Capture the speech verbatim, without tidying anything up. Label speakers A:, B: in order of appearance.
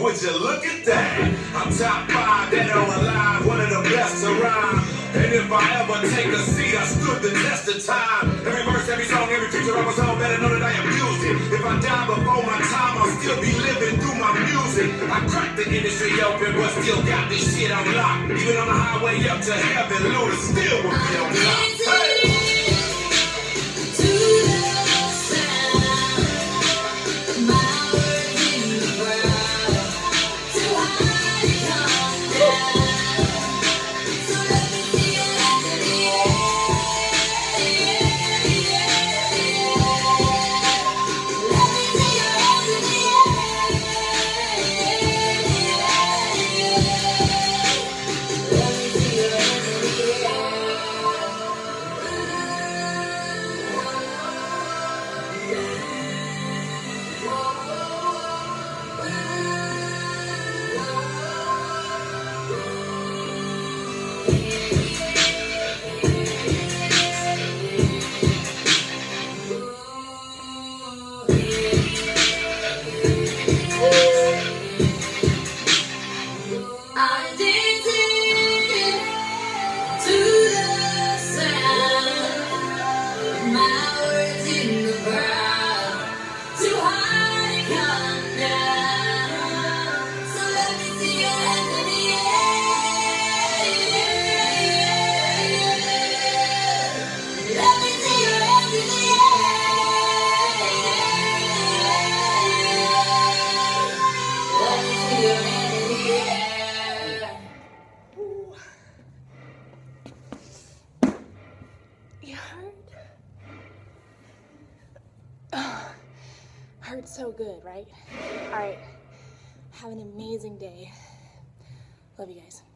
A: would you look at that? I'm top five, dead or alive, one of the best around. And if I ever take a seat, I stood the test of time. Every verse, every song, every feature I was on, better know that I abused it. If I die before my time, I'll still be living through my music. I cracked the industry open, but still got this shit on lock. Even on the highway up to heaven, Luda still will be on top. Hey!
B: You hurt? Oh, hurts so good, right? All right, have an amazing day. Love you guys.